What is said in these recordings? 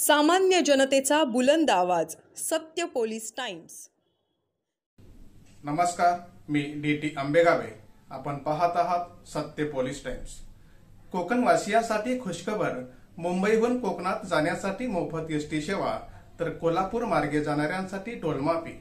सामान्य जनतेचा बुलंद आवाज. सत्य पोलीस टाइम्स. नमस्कार, मी DT आंबेगावे. आपण पाहत आहात सत्य पोलीस टाइम्स. कोकणवासियांसाठी खुशखबर. मुंबईहून कोकणात जाण्यासाठी मोफत एसटी सेवा, तर कोल्हापूर मार्गे जाणाऱ्यांसाठी टोलमाफी.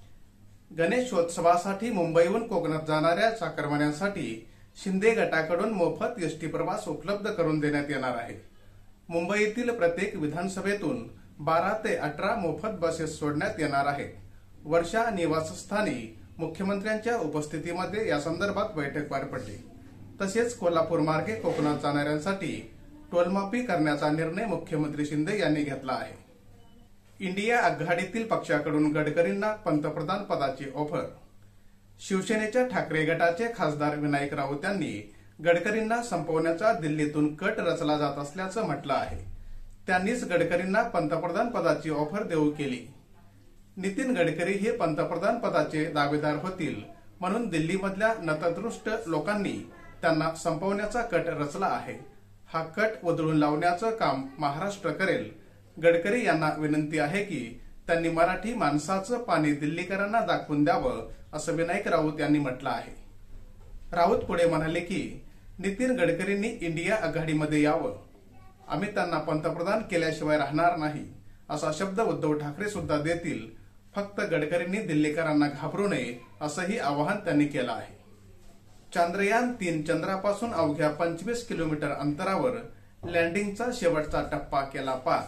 गणेशोत्सवासाठी मुंबईहून कोकणात जाणाऱ्या चाकरमान्यांसाठी शिंदे गटाकडून मोफत एसटी प्रवास उपलब्ध करून देण्यात येणार आहे. मुंबईतील प्रत्येक विधानसभेतून 12 ते 18 मोफत बसेस सोडण्यात येणार आहेत. वर्षा निवासस्थानी मुख्यमंत्र्यांच्या उपस्थितीमध्ये या संदर्भात बैठक पार पडली. तसेच कोल्हापूर मार्गे कोकणात जाणाऱ्यांसाठी टोलमाफी करण्याचा निर्णय मुख्यमंत्री शिंदे यांनी घेतला आहे. इंडिया आघाडीतील पक्षाकडून गडकरींना पंतप्रधान पदाची ऑफर. शिवसेनेच्या ठाकरे गटाचे खासदार विनायक राऊत यांनी गडकरींना संपवण्याचा दिल्लीतून कट रचला जात असल्याचं म्हटलं आहे. त्यांनीच गडकरींना पंतप्रधान पदाची ऑफर देऊ केली. नितीन गडकरी हे पंतप्रधान पदाचे दावेदार होतील म्हणून दिल्लीमधल्या नतदृष्ट लोकांनी त्यांना संपवण्याचा कट रचला आहे. हा कट उधळून लावण्याचं काम महाराष्ट्र करेल. गडकरी यांना विनंती आहे की त्यांनी मराठी माणसाचं पाणी दिल्लीकरांना दाखवून द्यावं, असं विनायक राऊत यांनी म्हटलं आहे. राऊत पुढे म्हणाले की नितीन गडकरींनी इंडिया आघाडीमध्ये यावं. आम्ही त्यांना पंतप्रधान केल्याशिवाय राहणार नाही, असा शब्द उद्धव ठाकरे सुद्धा देतील. फक्त गडकरींनी दिल्लीकरांना घाबरू नये, असंही आवाहन त्यांनी केलं आहे. चांद्रयान-3 चंद्रापासून अवघ्या 25 किलोमीटर अंतरावर लँडिंगचा शेवटचा टप्पा केला पार.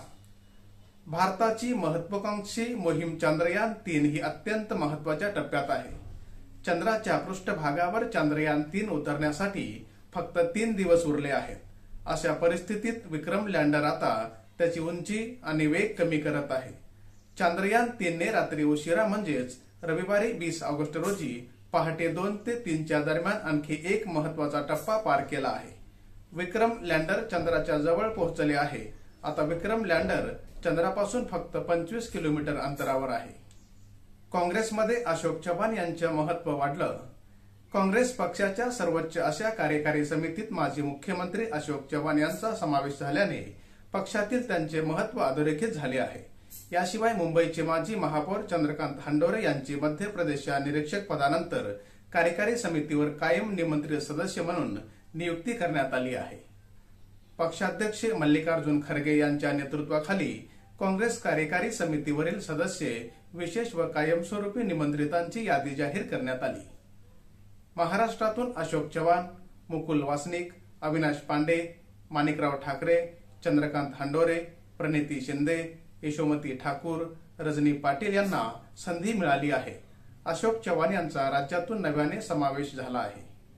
भारताची महत्वाकांक्षी मोहीम चांद्रयान-3 ही अत्यंत महत्वाच्या टप्प्यात आहे. चंद्राच्या पृष्ठभागावर चांद्रयान-3 उतरण्यासाठी फक्त 3 दिवस उरले आहेत. अशा परिस्थितीत विक्रम लँडर आता त्याची उंची आणि वेग कमी करत आहे. चांद्रयान-3 ने रात्री उशिरा म्हणजेच रविवारी 20 ऑगस्ट रोजी पहाटे 2 ते 3 च्या दरम्यान आणखी एक महत्वाचा टप्पा पार केला आहे. विक्रम लँडर चंद्राच्या जवळ पोहोचले आहे. आता विक्रम लँडर चंद्रापासून फक्त 25 किलोमीटर अंतरावर आहे. काँग्रेसमध्ये अशोक चव्हाण यांचे महत्व वाढलं. काँग्रेस पक्षाच्या सर्वोच्च अशा कार्यकारी समितीत माजी मुख्यमंत्री अशोक चव्हाण यांचा समावेश झाल्याने पक्षातील त्यांचे महत्व अधोरेखित झाले आहे. याशिवाय मुंबईचे माजी महापौर चंद्रकांत हंडोरे यांची मध्य प्रदेशच्या निरीक्षक पदानंतर कार्यकारी समितीवर कायम निमंत्रित सदस्य म्हणून नियुक्ती करण्यात आली आहे. पक्षाध्यक्ष मल्लिकार्जुन खरगे यांच्या नेतृत्वाखाली काँग्रेस कार्यकारी समितीवरील सदस्य, विशेष व कायमस्वरूपी निमंत्रितांची यादी जाहीर करण्यात आली. महाराष्ट्रातून अशोक चव्हाण, मुकुल वासनिक, अविनाश पांडे, माणिकराव ठाकरे, चंद्रकांत हंडोरे, प्रणिती शिंदे, यशोमती ठाकूर, रजनी पाटील यांना संधी मिळाली आहे. अशोक चव्हाण यांचा राज्यातून नव्याने समावेश झाला आहे.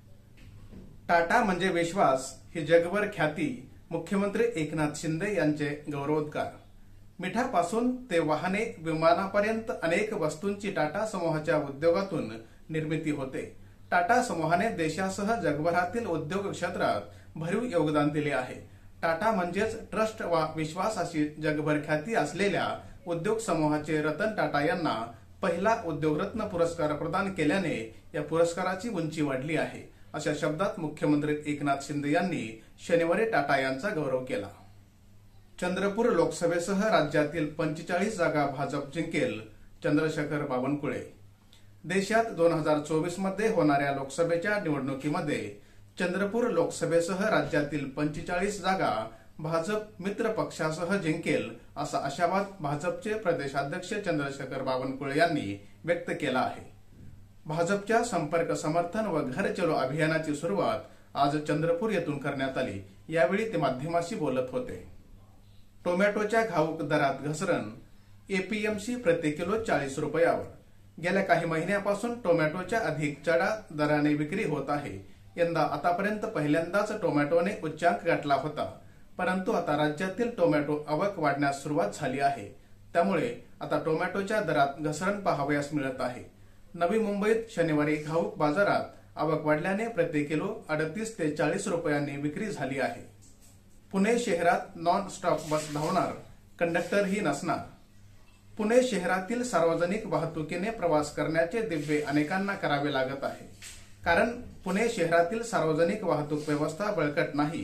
टाटा म्हणजे विश्वास ही जगभर ख्याती. मुख्यमंत्री एकनाथ शिंदे यांचे गौरवोद्गार. मिठापासून ते वाहने, विमानापर्यंत अनेक वस्तूंची टाटा समूहाच्या उद्योगातून निर्मिती होते. टाटा समूहाने देशासह जगभरातील उद्योग क्षेत्रात भरीव योगदान दिले आहे. टाटा म्हणजेच ट्रस्ट वा विश्वास अशी जगभर ख्याती असलेल्या उद्योग समूहाचे रतन टाटा यांना पहिला उद्योगरत्न पुरस्कार प्रदान केल्याने या पुरस्काराची उंची वाढली आहे. अशा शब्दात मुख्यमंत्री एकनाथ शिंदे यांनी शनिवारी टाटा यांचा गौरव केला. चंद्रपूर लोकसभेसह राज्यातील 45 जागा भाजप जिंकेल. चंद्रशेखर बावनकुळे. देशात 2024 मध्ये होणाऱ्या लोकसभेच्या निवडणुकीमध्ये चंद्रपूर लोकसभेसह राज्यातील 45 जागा भाजप मित्र पक्षासह जिंकेल, असा आशावाद भाजपचे प्रदेशाध्यक्ष चंद्रशेखर बावनकुळे यांनी व्यक्त केला आहे. भाजपच्या संपर्क समर्थन व घर चलो अभियानाची सुरुवात आज चंद्रपूर येथून करण्यात आली. यावेळी ते माध्यमांशी बोलत होते. टोमॅटोच्या घाऊक दरात घसरण. एपीएमसी प्रति किलो 40 रुपयावर. गेल्या काही महिन्यापासून टोमॅटोच्या अधिक चढा दराने विक्री होत आहे. यंदा आतापर्यंत पहिल्यांदाच टोमॅटोने उच्चांक गाठला होता. परंतु आता राज्यातील टोमॅटो आवक वाढण्यास सुरुवात झाली आहे. त्यामुळे आता टोमॅटोच्या दरात घसरण पाहावयास मिळत आहे. नवी मुंबईत शनिवारी घाऊक बाजारात आवक वाढल्याने प्रति किलो 38 ते 40 रुपयांनी विक्री झाली आहे. पुणे शहरात नॉन स्टॉप बस धावणार, कंडक्टरही नसणार. पुणे शहरातील सार्वजनिक वाहतुकीने प्रवास करण्याचे दिव्य अनेकांना करावे लागत आहे. कारण पुणे शहरातील सार्वजनिक वाहतूक व्यवस्था बळकट नाही.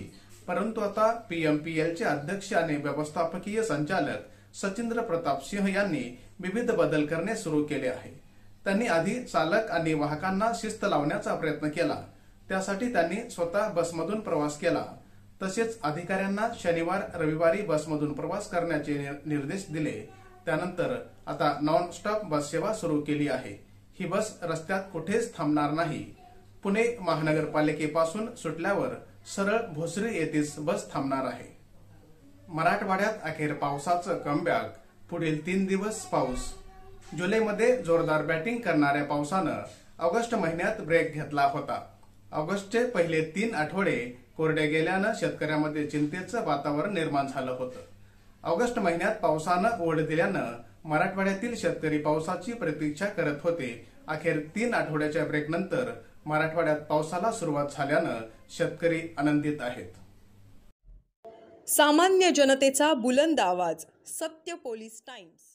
परंतु आता पीएमपीएलचे अध्यक्ष आणि व्यवस्थापकीय संचालक सचिंद्र प्रताप सिंह यांनी विविध बदल करणे सुरू केले आहे. त्यांनी आधी चालक आणि वाहकांना शिस्त लावण्याचा प्रयत्न केला. त्यासाठी त्यांनी स्वतः बसमधून प्रवास केला. तसेच अधिकाऱ्यांना शनिवार रविवारी बसमधून प्रवास करण्याचे निर्देश दिले. त्यानंतर आता नॉन स्टॉप बस सेवा सुरू केली आहे. ही बस रस्त्यात कुठेच थांबणार नाही. पुणे महानगरपालिकेपासून सुटल्यावर सरळ भोसरी येथेच बस थांबणार आहे. मराठवाड्यात अखेर पावसाचं कमबॅक. पुढील 3 दिवस पाऊस. जुलैमध्ये जोरदार बॅटिंग करणाऱ्या पावसानं ऑगस्ट महिन्यात ब्रेक घेतला होता. ऑगस्टचे पहिले 3 आठवडे कोरडे गेल्यानं शेतकऱ्यांमध्ये चिंतेचं वातावरण निर्माण झालं होतं. ऑगस्ट महिन्यात पावसानं ओढ दिल्यानं मराठवाड्यातील शेतकरी पावसाची प्रतीक्षा करत होते. अखेर 3 आठवड्याच्या ब्रेकनंतर मराठवाड्यात पावसाला सुरुवात झाल्यानं शेतकरी आनंदित आहेत. सामान्य जनतेचा बुलंद आवाज. सत्य पोलीस टाइम्स.